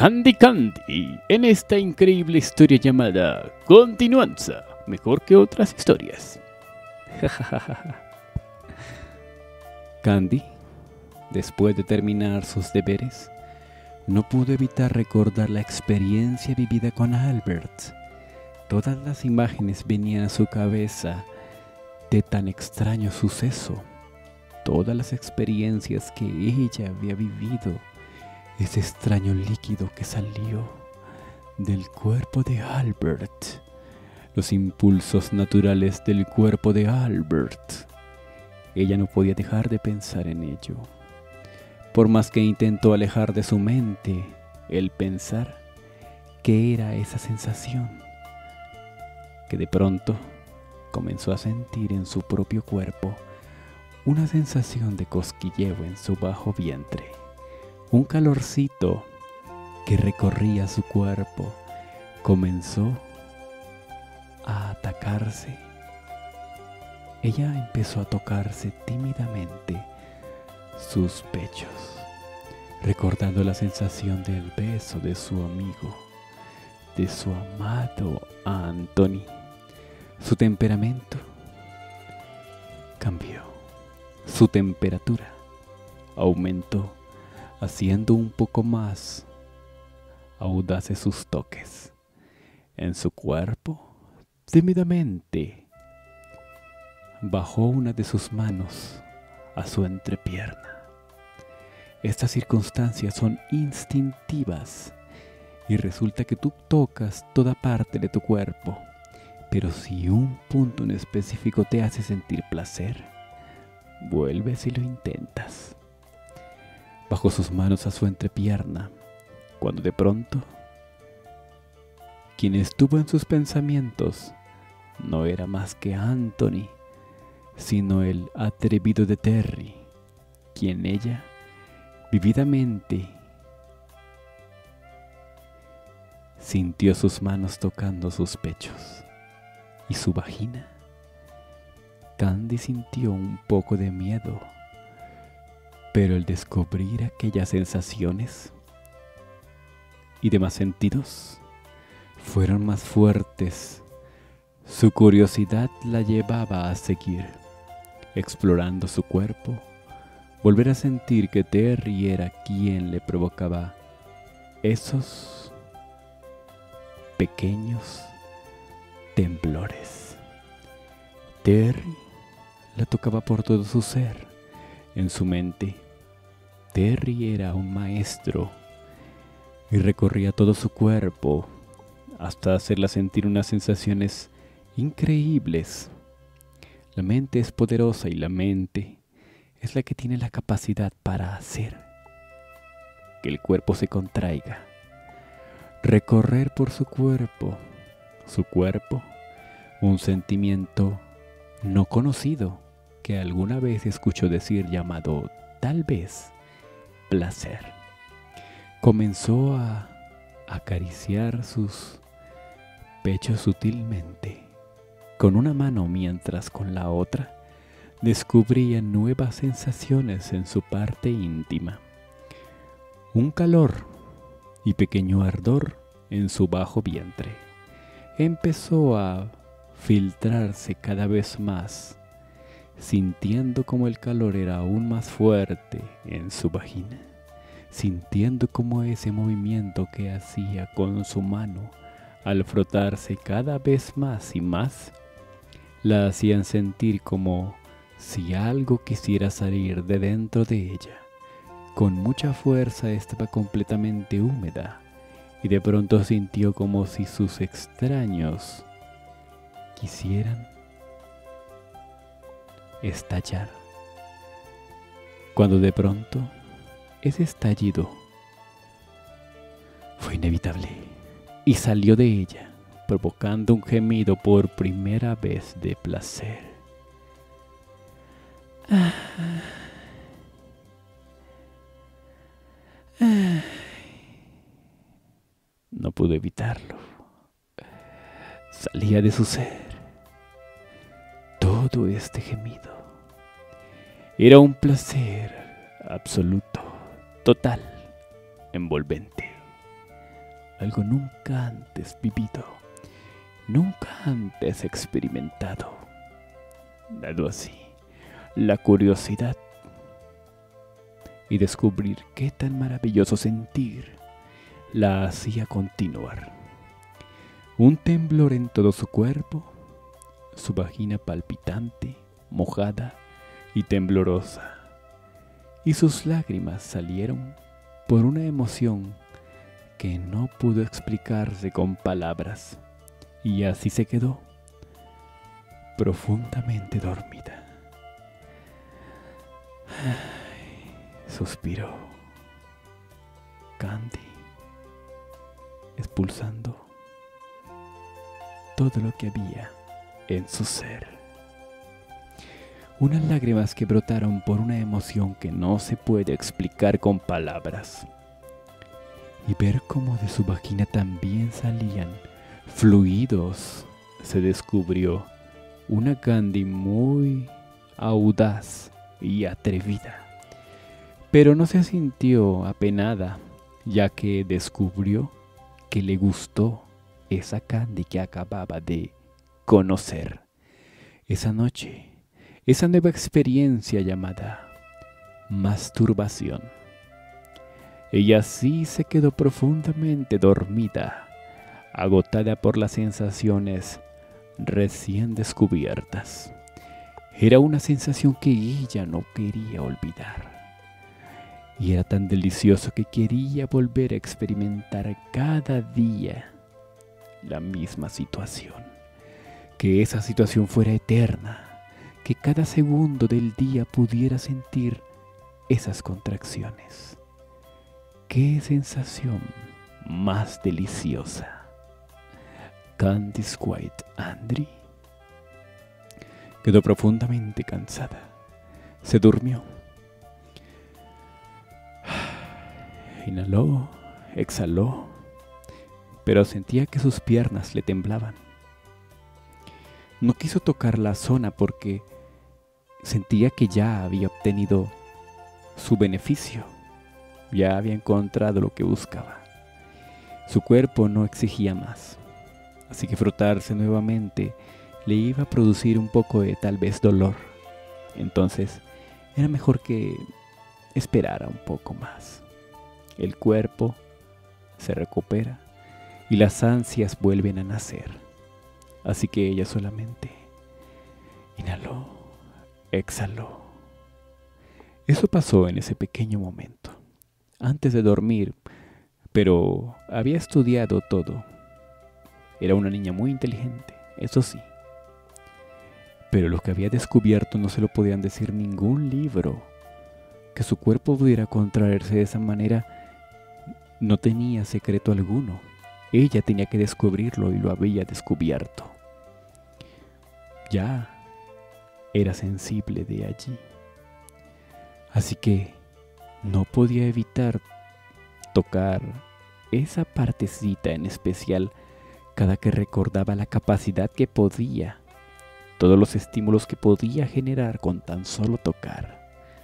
Candy Candy en esta increíble historia llamada Continuanza, mejor que otras historias. Candy, después de terminar sus deberes, no pudo evitar recordar la experiencia vivida con Albert. Todas las imágenes venían a su cabeza de tan extraño suceso. Todas las experiencias que ella había vivido. Ese extraño líquido que salió del cuerpo de Albert. Los impulsos naturales del cuerpo de Albert. Ella no podía dejar de pensar en ello. Por más que intentó alejar de su mente el pensar qué era esa sensación, que de pronto comenzó a sentir en su propio cuerpo una sensación de cosquilleo en su bajo vientre. Un calorcito que recorría su cuerpo comenzó a atacarse. Ella empezó a tocarse tímidamente sus pechos, recordando la sensación del beso de su amigo, de su amado Anthony. Su temperamento cambió, su temperatura aumentó, haciendo un poco más audaces sus toques. En su cuerpo, tímidamente, bajó una de sus manos a su entrepierna. Estas circunstancias son instintivas y resulta que tú tocas toda parte de tu cuerpo, pero si un punto en específico te hace sentir placer, vuelves y lo intentas. Bajó sus manos a su entrepierna, cuando de pronto, quien estuvo en sus pensamientos no era más que Anthony, sino el atrevido de Terry, quien ella vividamente sintió sus manos tocando sus pechos y su vagina. Candy sintió un poco de miedo, pero al descubrir aquellas sensaciones y demás sentidos fueron más fuertes, su curiosidad la llevaba a seguir, explorando su cuerpo, volver a sentir que Terry era quien le provocaba esos pequeños temblores. Terry la tocaba por todo su ser. En su mente, Terry era un maestro y recorría todo su cuerpo hasta hacerla sentir unas sensaciones increíbles. La mente es poderosa y la mente es la que tiene la capacidad para hacer que el cuerpo se contraiga. Recorrer por su cuerpo, un sentimiento no conocido que alguna vez escuchó decir llamado, tal vez, placer. Comenzó a acariciar sus pechos sutilmente, con una mano mientras con la otra descubría nuevas sensaciones en su parte íntima. Un calor y pequeño ardor en su bajo vientre. Empezó a filtrarse cada vez más, sintiendo como el calor era aún más fuerte en su vagina, sintiendo como ese movimiento que hacía con su mano al frotarse cada vez más y más, la hacían sentir como si algo quisiera salir de dentro de ella. Con mucha fuerza estaba completamente húmeda y de pronto sintió como si sus extraños quisieran estallar, cuando de pronto ese estallido fue inevitable y salió de ella, provocando un gemido por primera vez de placer. No pudo evitarlo. Salía de su ser todo este gemido. Era un placer absoluto, total, envolvente. algo nunca antes vivido, nunca antes experimentado. Dado así, la curiosidad y descubrir qué tan maravilloso sentir la hacía continuar. Un temblor en todo su cuerpo, su vagina palpitante, mojada y temblorosa, y sus lágrimas salieron por una emoción que no pudo explicarse con palabras, y así se quedó profundamente dormida. Suspiró Candy, expulsando todo lo que había en su ser. Unas lágrimas que brotaron por una emoción que no se puede explicar con palabras. Y ver cómo de su vagina también salían fluidos, se descubrió una Candy muy audaz y atrevida. Pero no se sintió apenada, ya que descubrió que le gustó esa Candy que acababa de conocer. Esa noche, esa nueva experiencia llamada masturbación. Ella sí se quedó profundamente dormida, agotada por las sensaciones recién descubiertas. Era una sensación que ella no quería olvidar. Y era tan delicioso que quería volver a experimentar cada día la misma situación. Que esa situación fuera eterna, que cada segundo del día pudiera sentir esas contracciones. ¡Qué sensación más deliciosa! Candice White Andry quedó profundamente cansada. Se durmió. Inhaló, exhaló, pero sentía que sus piernas le temblaban. No quiso tocar la zona porque sentía que ya había obtenido su beneficio. Ya había encontrado lo que buscaba. Su cuerpo no exigía más. Así que frotarse nuevamente le iba a producir un poco de tal vez dolor. Entonces era mejor que esperara un poco más. El cuerpo se recupera y las ansias vuelven a nacer. Así que ella solamente inhaló, exhaló. Eso pasó en ese pequeño momento, antes de dormir, pero había estudiado todo. Era una niña muy inteligente, eso sí. Pero lo que había descubierto no se lo podían decir ningún libro. Que su cuerpo pudiera contraerse de esa manera no tenía secreto alguno. Ella tenía que descubrirlo y lo había descubierto. Ya era sensible de allí. Así que no podía evitar tocar esa partecita en especial cada que recordaba la capacidad que podía, todos los estímulos que podía generar con tan solo tocar.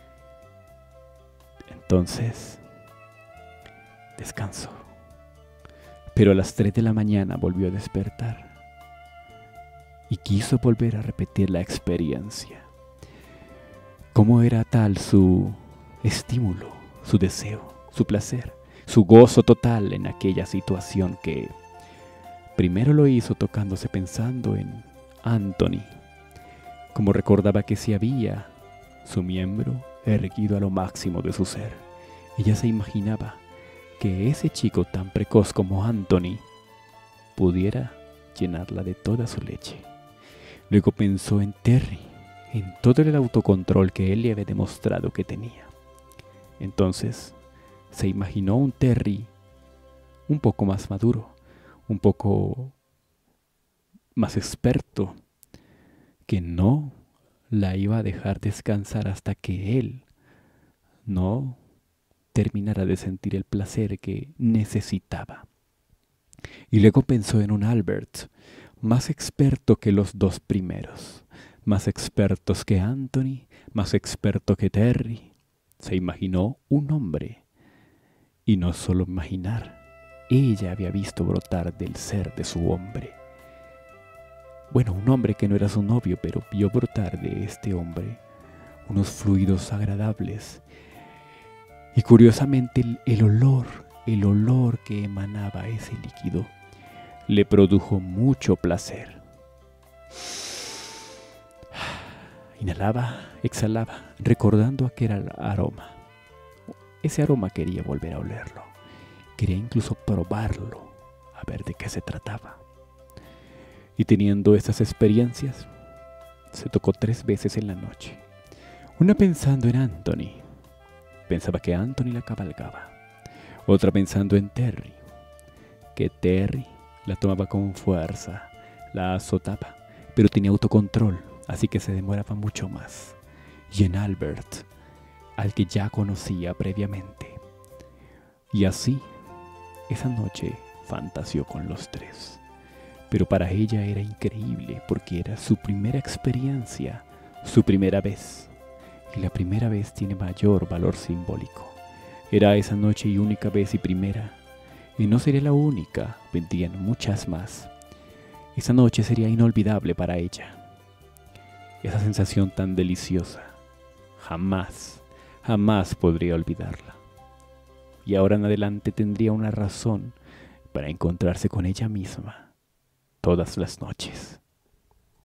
Entonces, descansó. Pero a las 3 de la mañana volvió a despertar y quiso volver a repetir la experiencia. ¿Cómo era tal su estímulo, su deseo, su placer, su gozo total en aquella situación que primero lo hizo tocándose pensando en Anthony? Como recordaba que se había su miembro erguido a lo máximo de su ser, ella se imaginaba que ese chico tan precoz como Anthony pudiera llenarla de toda su leche. Luego pensó en Terry, en todo el autocontrol que él le había demostrado que tenía. Entonces se imaginó un Terry un poco más maduro, un poco más experto, que no la iba a dejar descansar hasta que él no terminara de sentir el placer que necesitaba. Y luego pensó en un Albert, más experto que los dos primeros, más expertos que Anthony, más experto que Terry. Se imaginó un hombre, y no solo imaginar, ella había visto brotar del ser de su hombre. Bueno, un hombre que no era su novio, pero vio brotar de este hombre unos fluidos agradables. Y curiosamente el olor que emanaba ese líquido le produjo mucho placer. Inhalaba, exhalaba, recordando aquel aroma. Ese aroma quería volver a olerlo. Quería incluso probarlo, a ver de qué se trataba. Y teniendo estas experiencias, se tocó 3 veces en la noche. Una pensando en Anthony. Pensaba que Anthony la cabalgaba. Otra pensando en Terry. Que Terry la tomaba con fuerza, la azotaba, pero tenía autocontrol, así que se demoraba mucho más. Y en Albert, al que ya conocía previamente. Y así, esa noche fantaseó con los 3. Pero para ella era increíble porque era su primera experiencia, su primera vez. Y la primera vez tiene mayor valor simbólico. Era esa noche y única vez y primera. Y no sería la única, vendrían muchas más. Esa noche sería inolvidable para ella. Esa sensación tan deliciosa, jamás podría olvidarla. Y ahora en adelante tendría una razón para encontrarse con ella misma todas las noches.